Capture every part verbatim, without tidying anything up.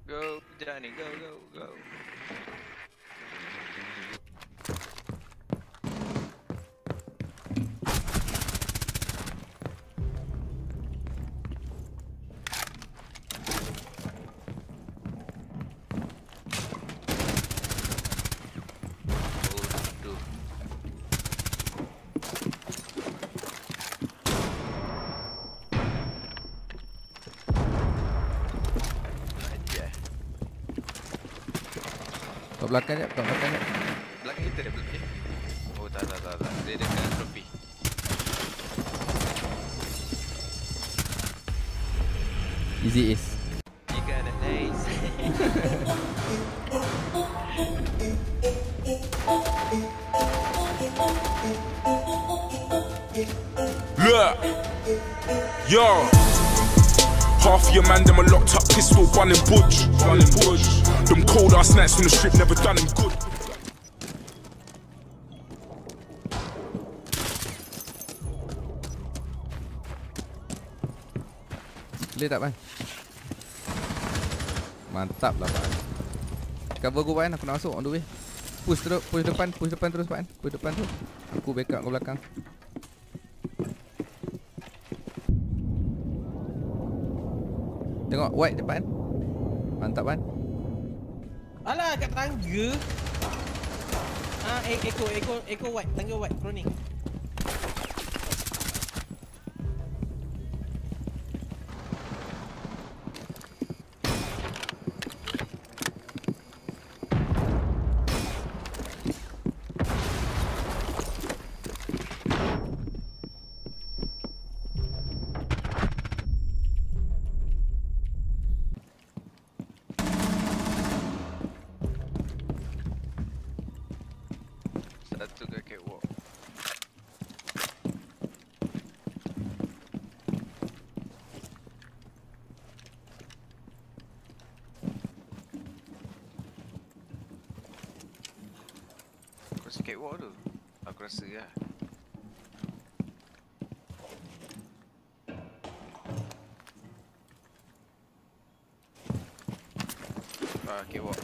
Go, Johnny, go, go, go. Kat belakang jap, kat belakang jap. Belakang kita ada belakang. Oh tak tak tak tak. Dia dekat trofi. Easy ace. You got an ace. Look, yo. Half your man, them a locked up pistol, running budge, running budge. Them cold ass nights on the strip never done him good. Boleh tak, Pan? Mantap lah, Pan. Cover aku, Pan. Aku nak masuk on the way. Push terus, push depan, push depan terus, Pan. Push depan tu. Aku backup ke belakang. Tengok white depan. Mantap, Pan. Alah, kat tangga. Ah, e echo, echo, echo white, tangga white, cloning. Satu ke catwalk. Aku rasa catwalk tu. Aku rasa lah. Ah, catwalk.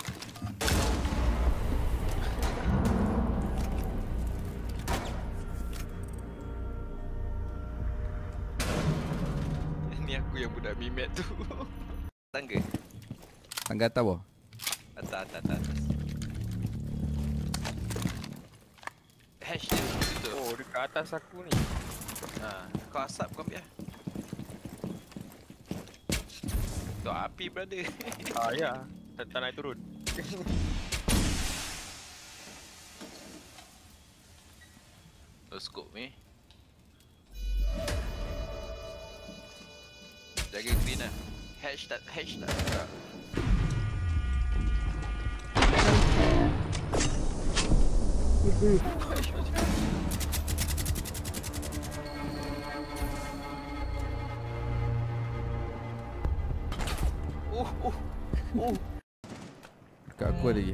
Ni aku yang budak mimet tu. Tangga. Tangga atas bawah. Atas, atas, atas, atas. Hash dia tu. Oh, dekat atas aku ni. Ha, kau asap kau ambil lah. Tu api, brother. Ah, ya. Tak, tak naik turun. Oh, scope ni. Jaga green lah. Hatch tak, hatch tak. Tak. Hatch macam Oh, oh, oh. Kat aku ada lagi.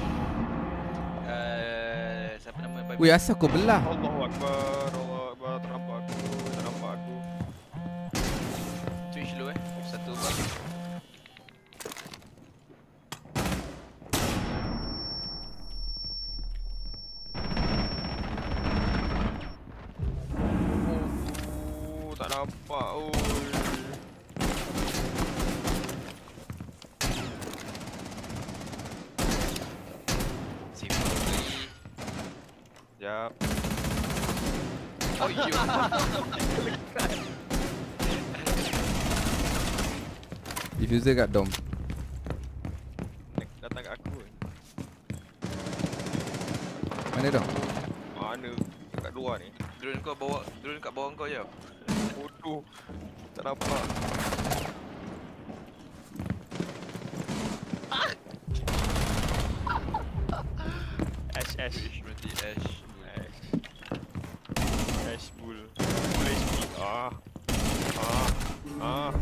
Uh, siapa nama babi? Weh, asal kau belah? Allahu Akbar, Allahu Akbar, ternampak aku, ternampak aku. Twitch dulu eh. Satu bagi. Oh, tak nampak. Oh. Sekejap. Oh, yo. Diffuser kat dom. Datang kat aku. Mana dom? Mana? Dekat luar ni. Drone kau bawa, drone kat bawah kau je. Bodoh. Tak nampak. Ash, Ash. Berarti Ash. Ash. Ash bull. Bull H P. Ah. Ah. Ah.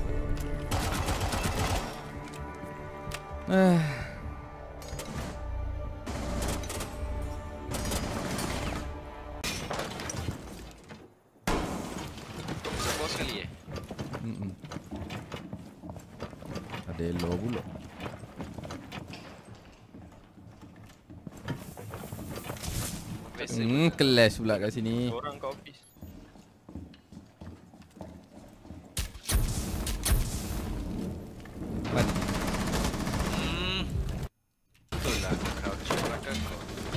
Ah. Kau bawa sekali eh? Mm-mm. Ada elo pula. Biasa Hmm, clash pula kat sini. Orang kat office. Mati. Hmm. Betul lah aku crouch belakang kau.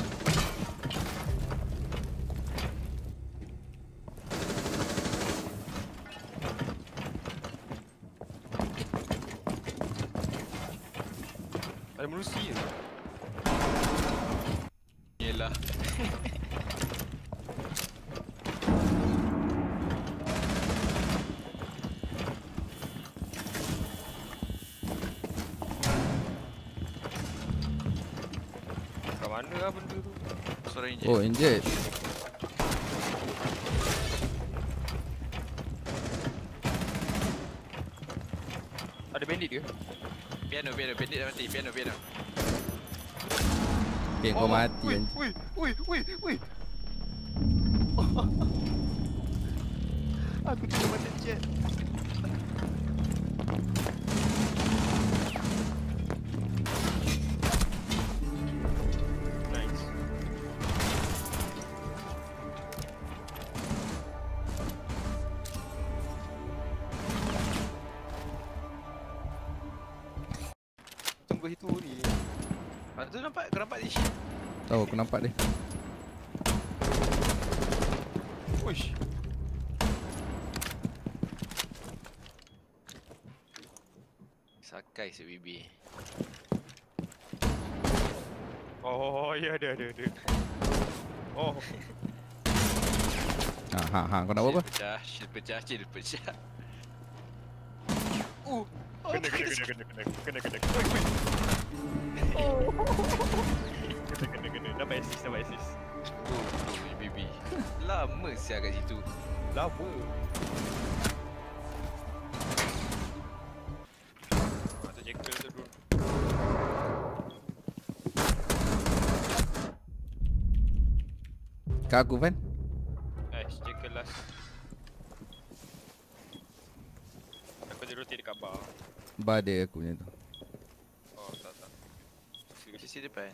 Ada merusi je. Yelah. Kat mana lah benda tu? Suara injek. Oh, injured. Ada bandit ke? Piano, piano, bandit dah mati. Piano, piano. Okay, kau mati Wih, anjing. wih, wih, wih, wih. Aku tidak macam jet. Nice. Tunggu itu ni. Ah, tu nampak? Kau nampak dia shit? Tahu aku nampak dia. Uish. Sakai si B B. Oh, ya ada ada ada. Oh, Ha ha ha, kau nak buat apa? Pecah, shield pecah, shield pecah. uh. Oh, kena kena kena kena kena kena kena. Wih, wih. Kena kena kena. Dapat assist, dapat assist. Oh, oh, B B. Lama siap kat situ. Lama. Masa jekyll tu bro. Kat aku Van. Eh, jekyll last. Aku dia rotate dekat bar. Bar dia aku punya tu. Oh, tak tak. Sisi depan.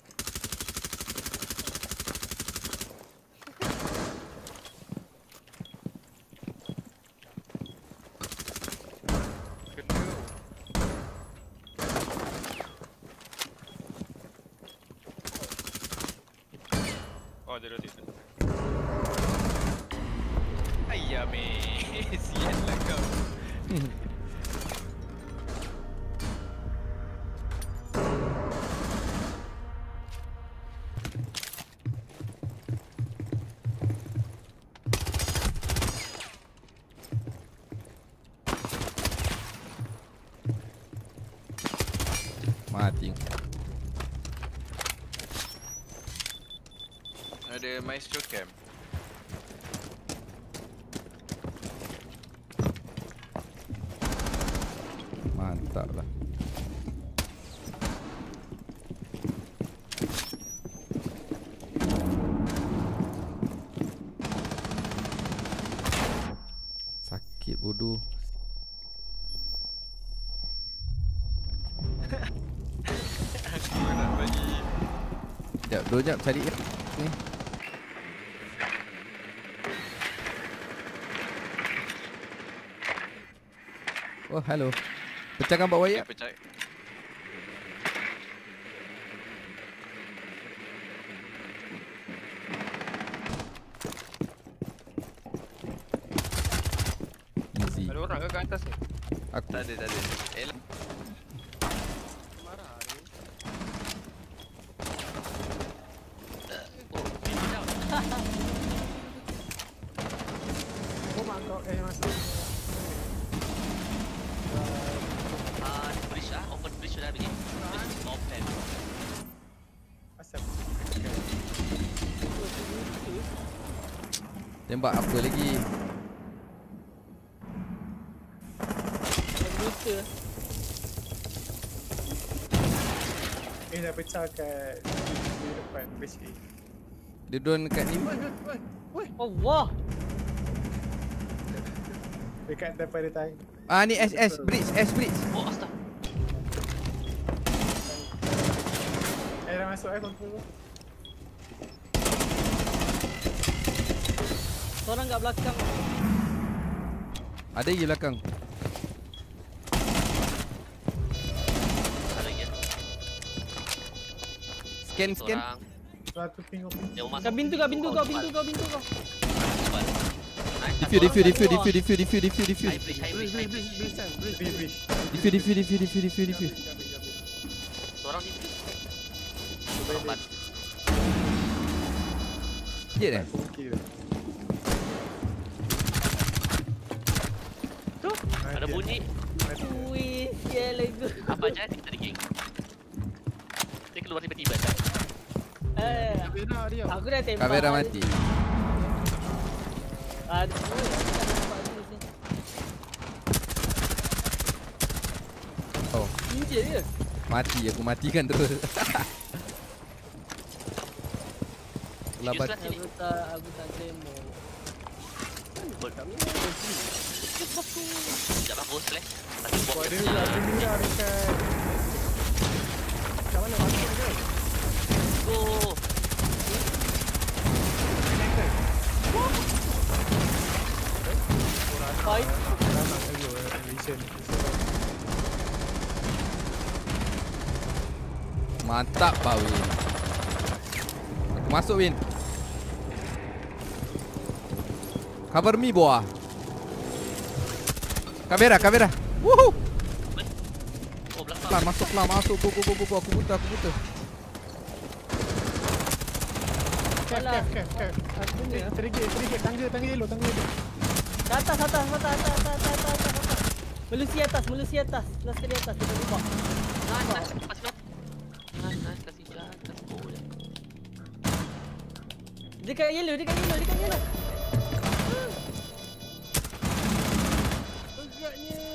Kena. Oh, dia rotate. Ayah meh. Sial lah kau. Mati. Ada Maestro Camp. Mantap lah. Sakit bodoh. Aku nak bagi. Sekejap, dua jap cari je. Ni. Oh, hello. Pecahkan bawah ya. Pecah. Easy. Ada orang ke kat atas ni? Aku. Tak ada, tak ada. Eh lah. Marah ni. Oh mak kau eh masuk. Ah, uh, bridge lah, open bridge sudah begini. Open. Asal. Tembak apa lagi? Buta. Eh dah pecah kat di depan basically. Dia drone kat ni. Woi woi woi. Allah. Dekat daripada tangan. Ah ni S S bridge, S bridge. Oh, astaga. Eh dah masuk eh kontrol. Seorang kat belakang. Ada je belakang. Ada lagi. Scan scan. Seorang. Satu tengok pintu. Dia mau masuk. Kat pintu kau, pintu kau, pintu kau, pintu kau. Defuse defuse defuse defuse defuse defuse defuse defuse. High bridge, high bridge, high bridge. Bridge, bridge. Defuse defuse defuse defuse defuse defuse. Seorang di bridge. Seorang ban. Jet eh? Okey dah. Tu. Ada bunyi. Wih, sial aku. Apa aja kita tadi geng. Dia keluar tiba-tiba kan. Eh, Kamera dia. aku dah tembak. Kamera mati. Ada. Oh, aku tak nampak dia di sini. Oh, Injil dia. mati aku matikan terus. Labat. Use lah sini. Aku tak, aku tak demo. Bolt. Kami Sekejap lah ghost lah. Satu box Ada dia. ada mira dekat. Kat mana masuk ke? Go. fight. Ramai lagi listen. Mantap Pak Win. Aku masuk Win. Cover me boah. Kamera kamera. Woohoo. Oh belakang. Pelan masuk pelan masuk. Go go go go go. Aku buta aku buta. Cap cap cap cap. Aku ni. Terigit terigit tangga tangga yellow tangga yellow. Ke atas, atas, atas, atas, atas, atas, atas, atas. Melusi atas, melusi atas. Last kali atas, kita buka. Nice, nice. Kasih mat. Nice, nice. Kasih jalan. Kasih bola. Dia kat yellow, dia kat yellow, dia kat yellow. Agaknya.